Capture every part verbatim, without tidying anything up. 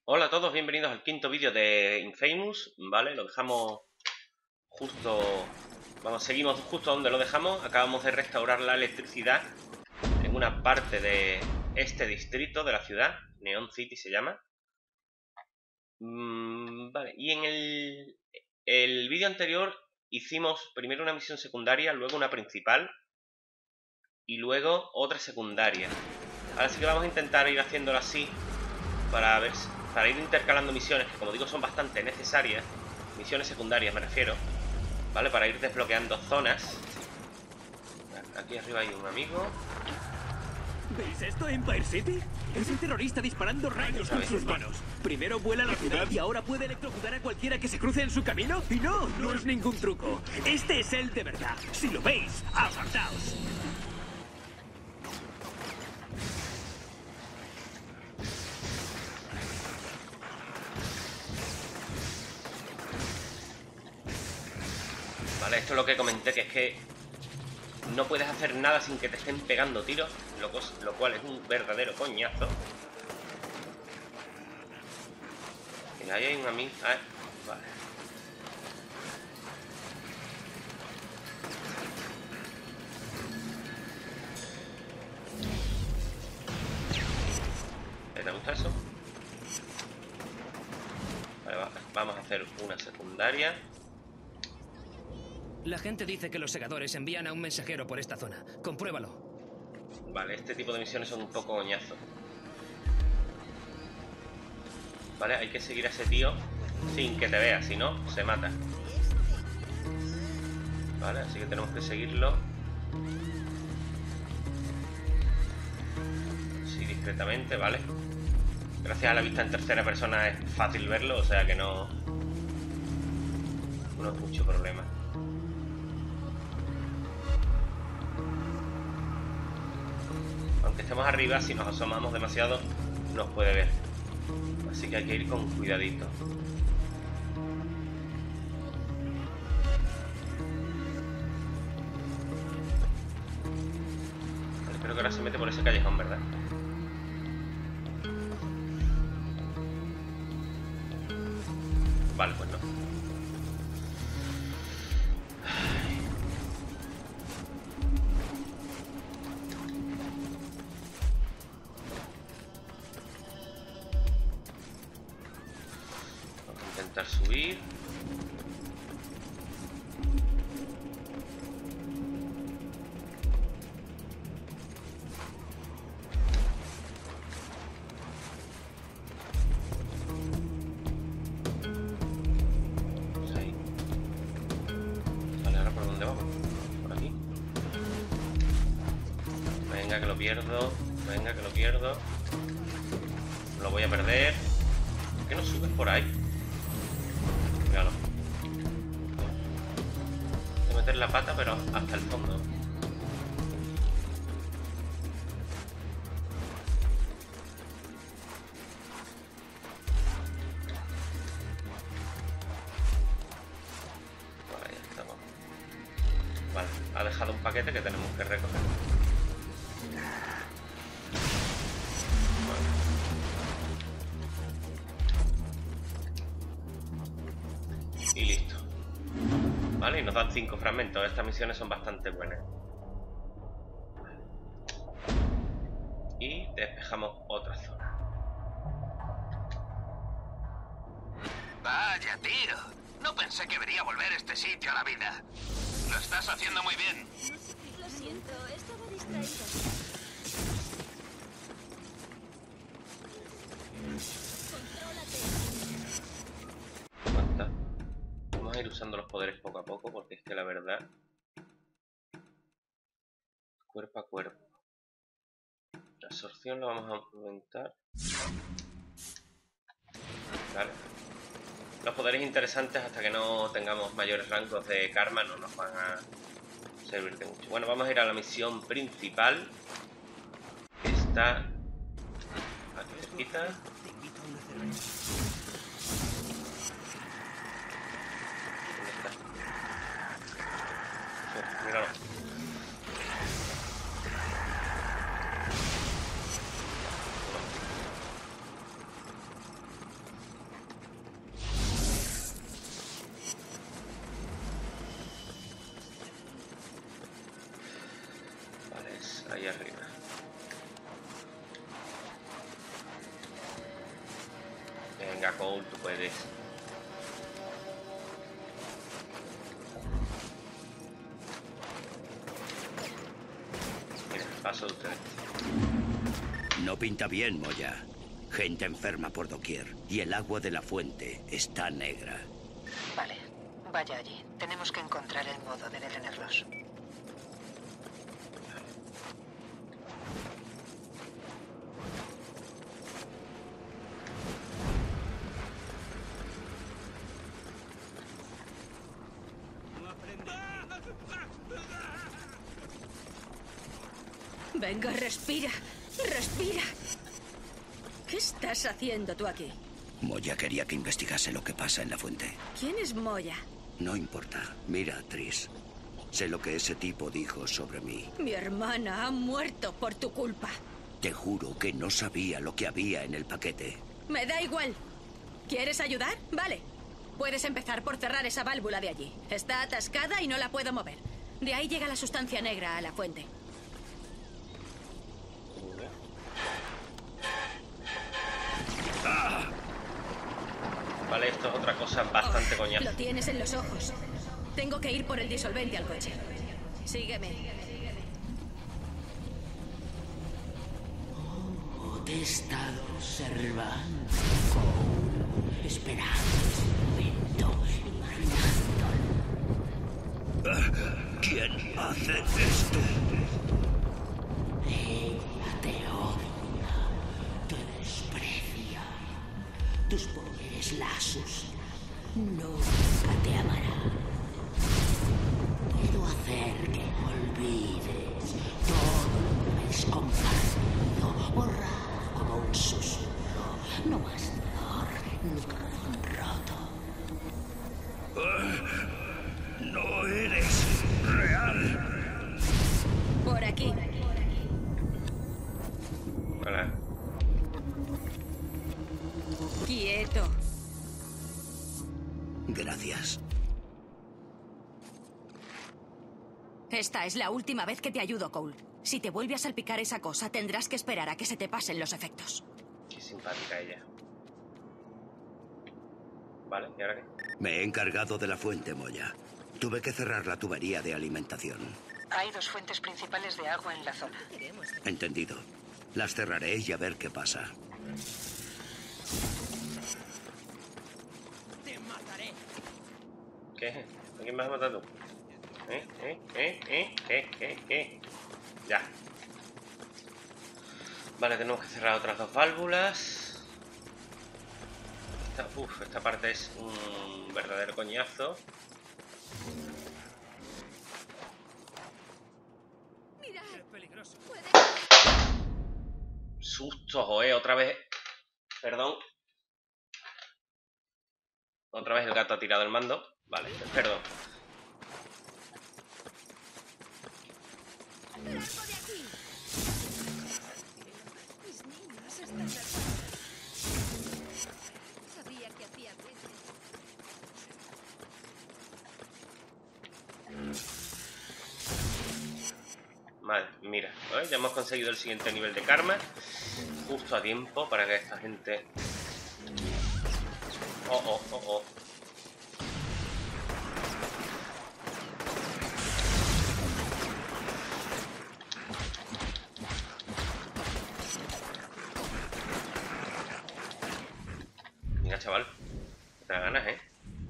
Hola a todos, bienvenidos al quinto vídeo de Infamous, ¿vale? Lo dejamos justo... Vamos, seguimos justo donde lo dejamos. Acabamos de restaurar la electricidad en una parte de este distrito de la ciudad. Neon City se llama. Mm, vale, y en el, el vídeo anterior hicimos primero una misión secundaria, luego una principal y luego otra secundaria. Ahora sí que vamos a intentar ir haciéndolo así para ver si... Para ir intercalando misiones, que como digo son bastante necesarias. Misiones secundarias me refiero, ¿vale? Para ir desbloqueando zonas. Aquí arriba hay un amigo. ¿Veis esto, Empire City? Es un terrorista disparando rayos con sus manos. Primero vuela a la ciudad y ahora puede electrocutar a cualquiera que se cruce en su camino. Y no, no es ningún truco. Este es él de verdad. Si lo veis, apartaos. Vale, esto es lo que comenté, que es que no puedes hacer nada sin que te estén pegando tiros, lo, lo cual es un verdadero coñazo. Mira, ahí hay un amigo. Ah, vale. ¿Te gusta eso? Vale, va, vamos a hacer una secundaria. La gente dice que los segadores envían a un mensajero por esta zona. Compruébalo. Vale, este tipo de misiones son un poco coñazo. Vale, hay que seguir a ese tío sin que te vea, si no, se mata. Vale, así que tenemos que seguirlo. Sí, discretamente, vale. Gracias a la vista en tercera persona es fácil verlo, o sea que no... No es mucho problema. Aunque estemos arriba, si nos asomamos demasiado, nos puede ver. Así que hay que ir con cuidadito. Vale, creo que ahora se mete por ese callejón, ¿verdad? Vale, pues no. Intentar subir. Pues ahí. Vale, ahora por dónde vamos. Por aquí. Venga, que lo pierdo. Venga, que lo pierdo. Lo voy a perder. ¿Por qué no subes por ahí? Míralo. Voy a meter la pata, pero hasta el fondo. Vale, ya estamos. Vale, ha dejado un paquete que tenemos que recoger. Y listo. Vale, y nos dan cinco fragmentos. Estas misiones son bastante buenas. Y despejamos otra zona. Vaya, tío. No pensé que vería volver este sitio a la vida. Lo estás haciendo muy bien. Lo siento, estaba distraído. Aguanta. Vamos a ir usando los poderes poco a poco, porque es que la verdad... Cuerpo a cuerpo. La absorción la vamos a aumentar. Vale. Los poderes interesantes, hasta que no tengamos mayores rangos de karma, no nos van a servir de mucho. Bueno, vamos a ir a la misión principal. Que está aquí cerquita. ¿Dónde está? Sí, míralo. Ahí arriba. Venga, Cole, tú puedes. Mira, paso de ustedes. No pinta bien, Moya. Gente enferma por doquier. Y el agua de la fuente está negra. Vale, vaya allí. Tenemos que encontrar el modo de detenerlos. Venga, respira. Respira. ¿Qué estás haciendo tú aquí? Moya quería que investigase lo que pasa en la fuente. ¿Quién es Moya? No importa. Mira, Tris. Sé lo que ese tipo dijo sobre mí. Mi hermana ha muerto por tu culpa. Te juro que no sabía lo que había en el paquete. Me da igual. ¿Quieres ayudar? Vale. Puedes empezar por cerrar esa válvula de allí. Está atascada y no la puedo mover. De ahí llega la sustancia negra a la fuente. Vale, esto es otra cosa bastante coñazo. Lo tienes en los ojos. Tengo que ir por el disolvente al coche. Sígueme. Oh, te he estado observando, Cole, esperando este momento, imaginándolo. ¿Quién hace esto? Ella te odia, te desprecia. Tus poderes la asustan. Nunca te amará. Puedo hacer que olvides todo lo que habéis compartido, borrar como un susurro. No más dolor ni corazón roto. Uh, no eres real. Por aquí. Hola. Quieto. Gracias. Esta es la última vez que te ayudo, Cole. Si te vuelve a salpicar esa cosa, tendrás que esperar a que se te pasen los efectos. Qué simpática ella. Vale, ¿y ahora qué? Me he encargado de la fuente, Moya. Tuve que cerrar la tubería de alimentación. Hay dos fuentes principales de agua en la zona. Entendido. Las cerraré y a ver qué pasa. Te mataré. ¿Qué? ¿A quién me has matado tú? ¿Eh? ¿Eh? ¿Eh? ¿Eh? ¿Eh? ¿Eh? ¿Eh? Ya. Vale, tenemos que cerrar otras dos válvulas. Esta, uf, esta parte es un verdadero coñazo. Mira, Es peligroso. Susto, joe, otra vez. Perdón. Otra vez el gato ha tirado el mando. Vale, perdón. ¡Largo de aquí! Mis niños están nerviosos. Sabía que hacía veces. Vale, mira, ¿eh? Ya hemos conseguido el siguiente nivel de karma. Justo a tiempo para que esta gente... Oh, oh, oh, oh. Mira, chaval. Te da ganas, ¿eh?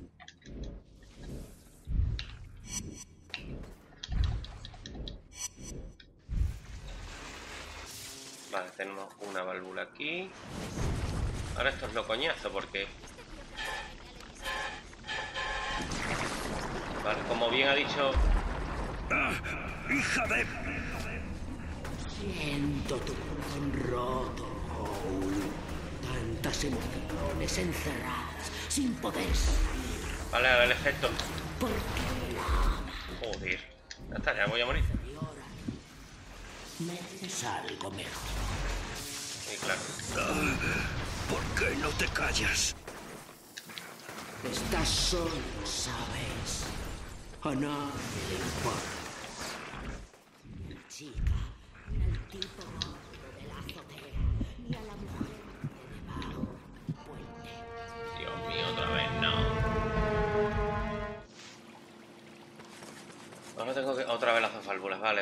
Vale, tenemos una válvula aquí. Ahora esto es lo coñazo porque... Vale, como bien ha dicho... ¡Ah! ¡Hija de...! Siento tu corazón roto, Cole. Tantas emociones encerradas, sin poder salir. Vale, ahora el efecto... Porque la amas. Joder. Ya está, ya voy a morir. Mereces algo mejor. Sí, claro. Ah, ¿por qué no te callas? Estás solo, ¿sabes? A nadie le importa. Una chica, una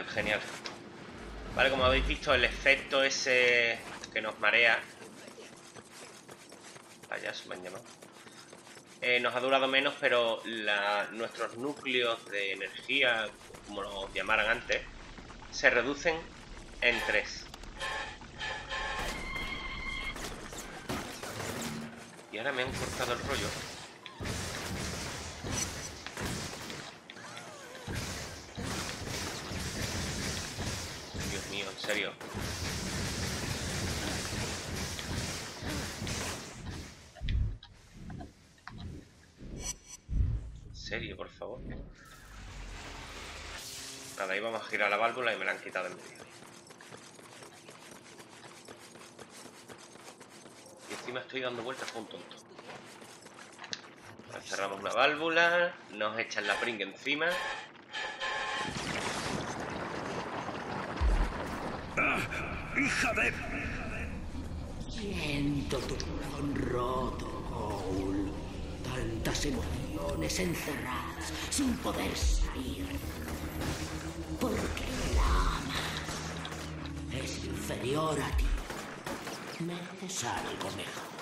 Genial. Vale, como habéis visto, el efecto ese que nos marea... Vaya, se me han llamado. Eh, nos ha durado menos, pero la, nuestros núcleos de energía, como los llamaran antes, se reducen en tres. Y ahora me han cortado el rollo. Dios mío, en serio. En serio, por favor. Nada, ahí vamos a girar la válvula y me la han quitado en medio. Y encima estoy dando vueltas con un tonto. Ahora cerramos una válvula, nos echan la pringa encima. ¡Ah, hija de... Siento tu corazón roto, Cole. Tantas emociones encerradas sin poder salir. Porque la ama. Es inferior a ti. Mereces algo mejor.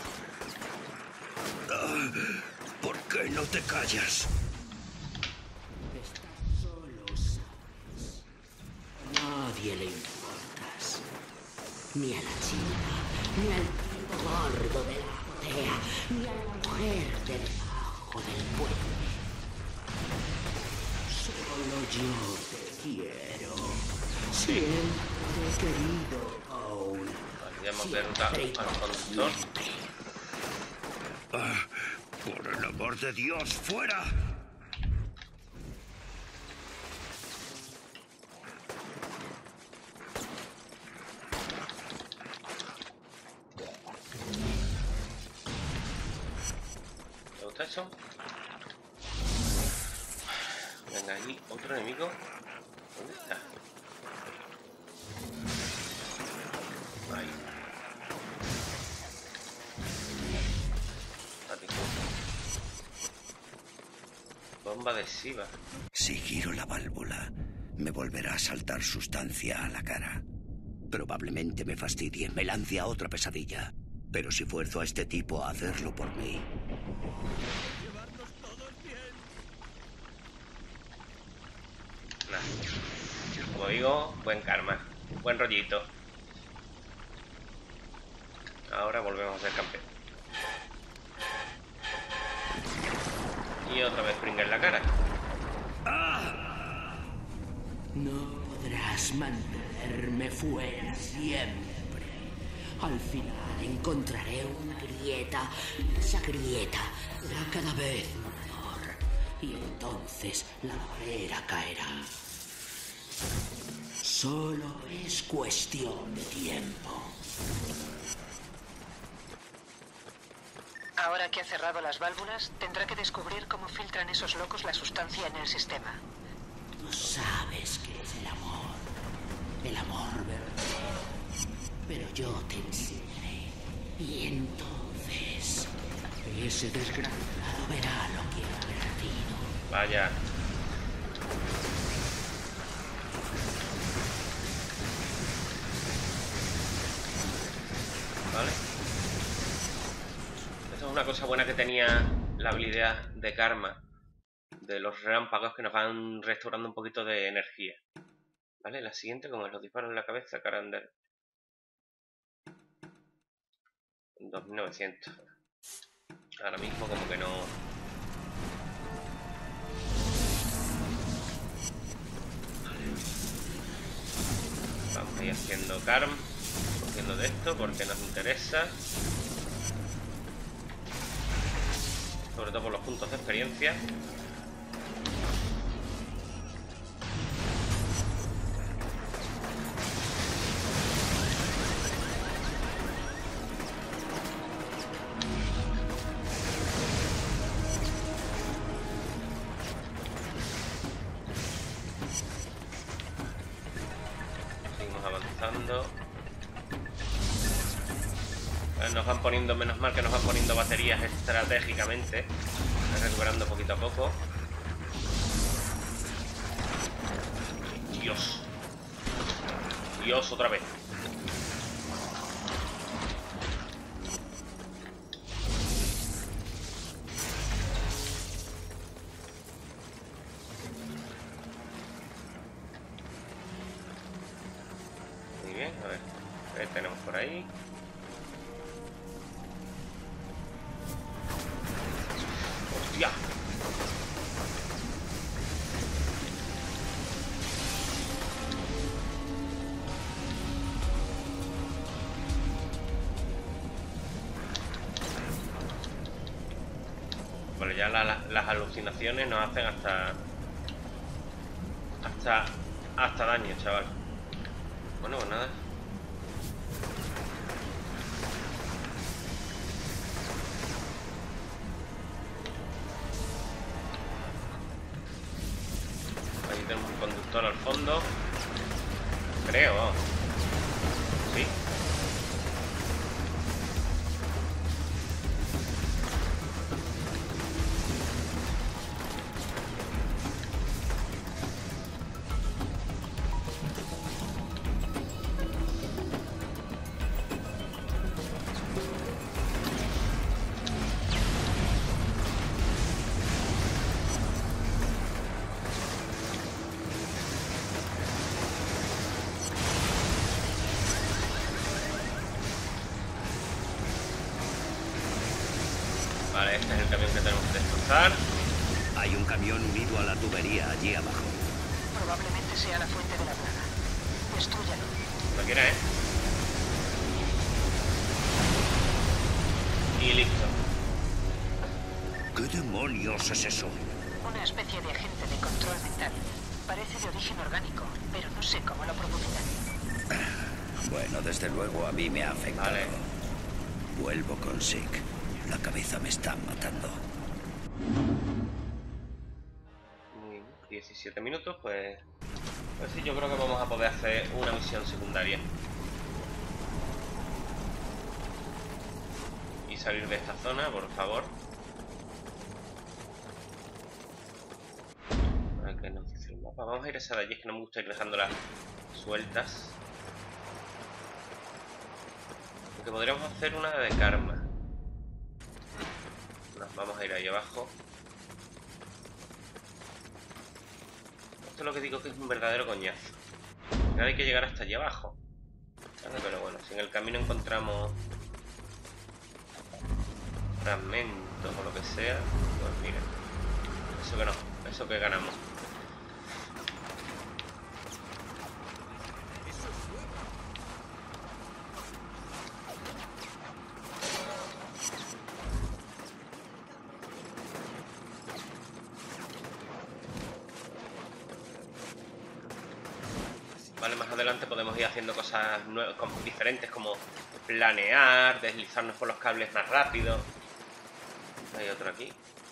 Ah, ¿por qué no te callas? Estás solo, sabes. A nadie le importas. Ni a la chica, ni al tipo gordo de la azotea, ni a la mujer debajo del puente. Solo yo te quiero. Siempre querido, Cole. Ya hemos derrotado al conductor. Ah, por el amor de Dios, fuera. ¿Te gusta eso? Venga, allí otro enemigo. ¿Dónde está? Ahí. Bomba adhesiva. Si giro la válvula, me volverá a saltar sustancia a la cara. Probablemente me fastidie, me lance a otra pesadilla. Pero si fuerzo a este tipo a hacerlo por mí... Nah. Como digo, buen karma. Buen rollito. Ahora volvemos a ser campeón. Y otra vez pringa en la cara. ¡Ah! No podrás mantenerme fuera siempre. Al final encontraré una grieta. Esa grieta será cada vez mayor. Y entonces la barrera caerá. Solo es cuestión de tiempo. Ahora que ha cerrado las válvulas, tendrá que descubrir cómo filtran esos locos la sustancia en el sistema. Tú sabes qué es el amor. El amor verdadero. Pero yo te enseñaré. Y entonces, ese desgraciado verá lo que ha perdido. Vaya. Vale. Esta es una cosa buena que tenía la habilidad de karma. De los relámpagos que nos van restaurando un poquito de energía. Vale, la siguiente, como los disparos en la cabeza, Carander. dos mil novecientos. Ahora mismo como que no... Vale. Vamos a ir haciendo karma. Cogiendo de esto porque nos interesa. Sobre todo por los puntos de experiencia. Seguimos avanzando. Nos van poniendo, menos mal que nos van poniendo baterías estratégicamente, recuperando poquito a poco. Dios. Dios, otra vez. Muy bien, a ver. ¿Qué tenemos por ahí? ¡Hostia! Vale, ya la, la, las alucinaciones nos hacen hasta... Hasta... Hasta daño, chaval. Bueno, pues nada. Ahí tenemos un conductor al fondo. Creo. Sí. Vale, este es el camión que tenemos que destrozar. Hay un camión unido a la tubería allí abajo. Probablemente sea la fuente de la plaga. Destrúyalo. Cualquiera, ¿eh? Y listo. ¿Qué demonios es eso? Una especie de agente de control mental. Parece de origen orgánico, pero no sé cómo lo producirán. Bueno, desde luego a mí me ha afectado. Vale. Vuelvo con Sick. La cabeza me está matando. Muy diecisiete minutos, pues... Pues sí, yo creo que vamos a poder hacer una misión secundaria. Y salir de esta zona, por favor. A ver qué nos dice el mapa. Vamos a ir a esa de allí, es que no me gusta ir dejándolas sueltas. Porque podríamos hacer una de karma. Nos vamos a ir ahí abajo. Esto es lo que digo que es un verdadero coñazo. Porque hay que llegar hasta allí abajo. Pero bueno, si en el camino encontramos fragmentos o lo que sea, pues mira, eso que no, eso que ganamos. Vale, más adelante podemos ir haciendo cosas nuevas, diferentes, como planear, deslizarnos por los cables más rápido. Hay otro aquí.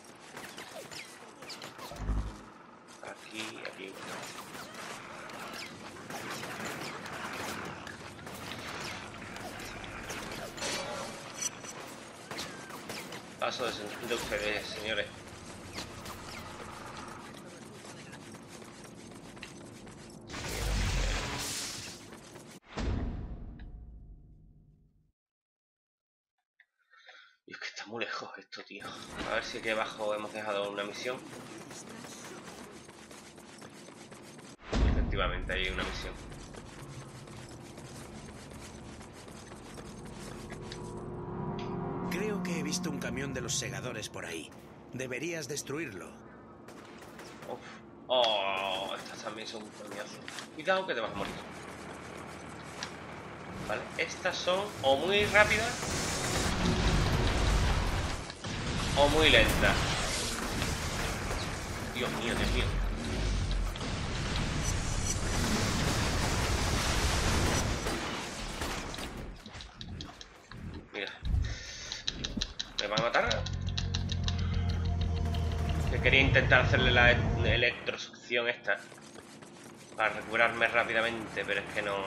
Aquí, aquí. Paso de ustedes, señores. Y es que está muy lejos esto, tío. A ver si aquí abajo hemos dejado una misión. Efectivamente, hay una misión. Creo que he visto un camión de los segadores por ahí. Deberías destruirlo. Uf. Oh, estas también son un coñazo. Cuidado que te vas a morir. Vale, estas son o muy rápidas o muy lenta. Dios mío, Dios mío. Mira. ¿Me van a matar? Que quería intentar hacerle la electrosucción esta para recuperarme rápidamente, pero es que no...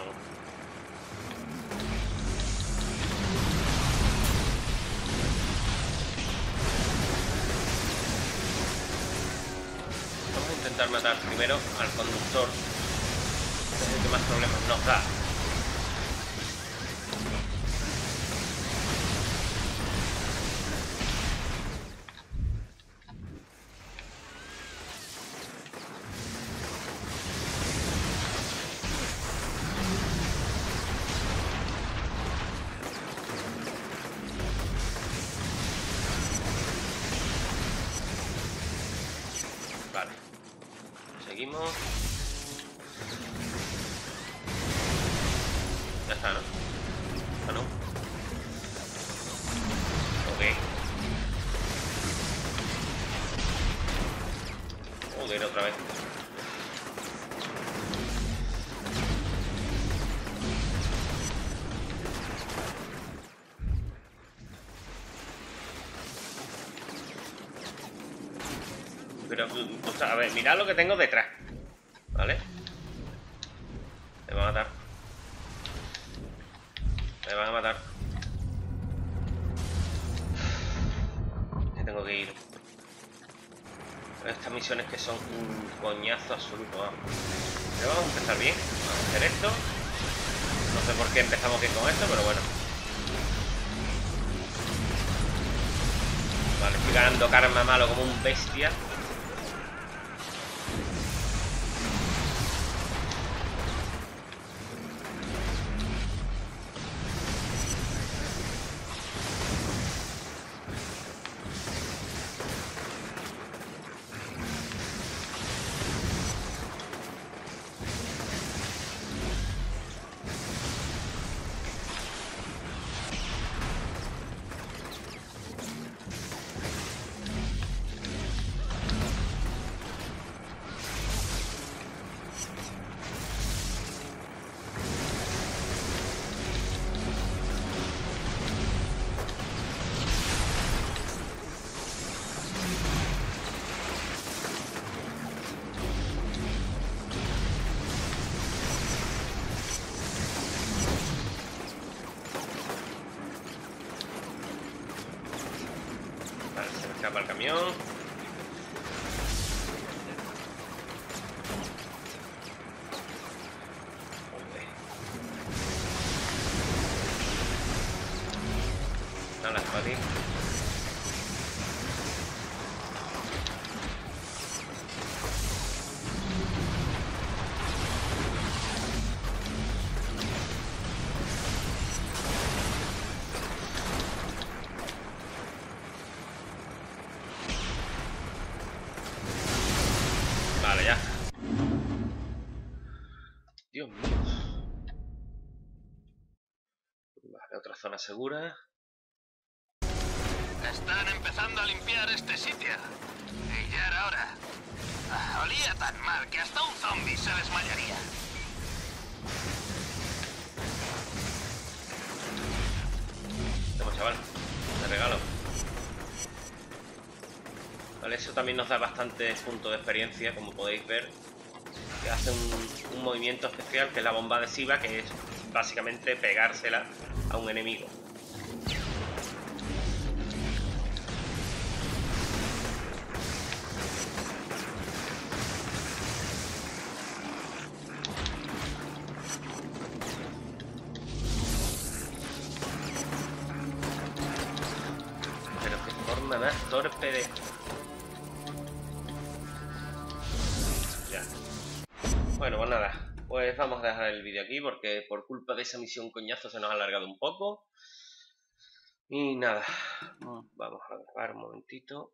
Intentar matar primero al conductor, que es el que más problemas nos da. Seguimos. Ya está, ¿no? Ah, no. Ok. Joder, otra vez. Pero, o sea, a ver, mirad lo que tengo detrás. ¿Vale? Me van a matar. Me van a matar. Que tengo que ir. Estas misiones que son un coñazo absoluto. Vamos. Pero vamos a empezar bien. Vamos a hacer esto. No sé por qué empezamos bien con esto, pero bueno. Vale, estoy ganando karma malo como un bestia. Escapa el camión. Nada, para ti. Vale, ya. Dios mío. Vale, otra zona segura. Están empezando a limpiar este sitio. Y ya era hora. Ah, olía tan mal que hasta un zombie se desmayaría. Toma, chaval. Te regalo. Vale, eso también nos da bastantes puntos de experiencia, como podéis ver. Que hace un, un movimiento especial, que es la bomba adhesiva, que es básicamente pegársela a un enemigo. Pero qué forma más torpe de... Ya. Bueno, pues nada, pues vamos a dejar el vídeo aquí porque por culpa de esa misión coñazo se nos ha alargado un poco. Y nada, vamos a grabar un momentito.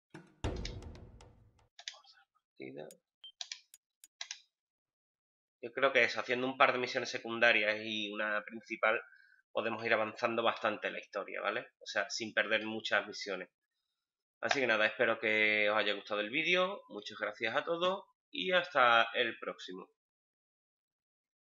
Yo creo que eso, haciendo un par de misiones secundarias y una principal, podemos ir avanzando bastante en la historia, ¿vale? O sea, sin perder muchas misiones. Así que nada, espero que os haya gustado el vídeo. Muchas gracias a todos y hasta el próximo.